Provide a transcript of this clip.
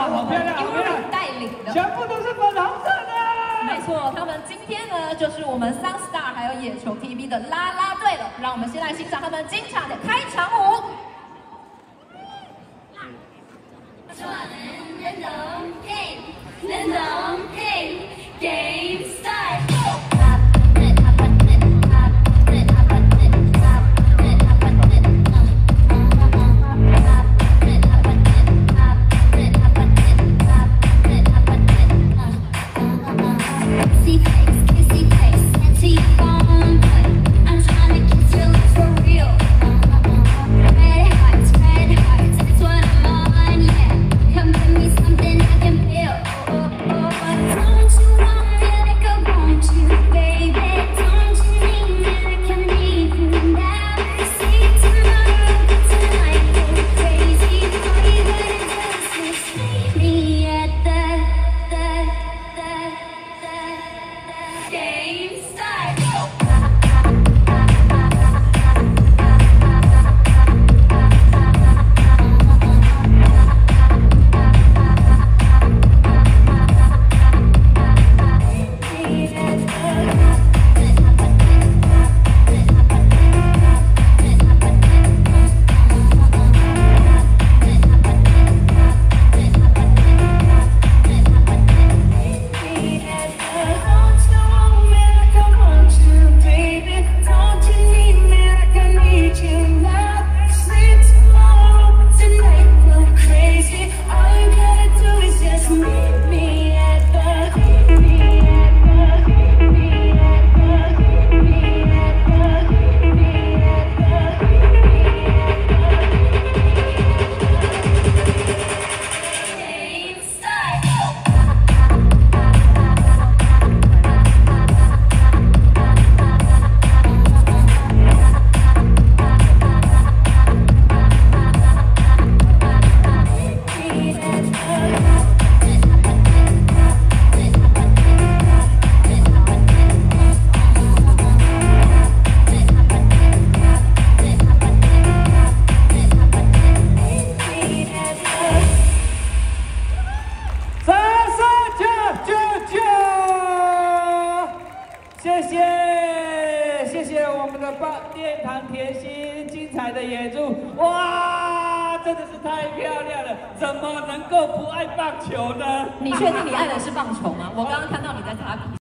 哇，好漂亮，好漂亮！ 带领的， 全部都是粉红色的。 没错，他们今天呢就是我们 Sunstar 还有野球 TV 的啦啦队了。让我们先来欣赏他们精彩的开场舞。Game start.谢谢我们的殿堂甜心精彩的演出，哇，真的是太漂亮了！怎么能够不爱棒球呢？ 你确定你爱的是棒球吗？我刚刚看到你在擦皮。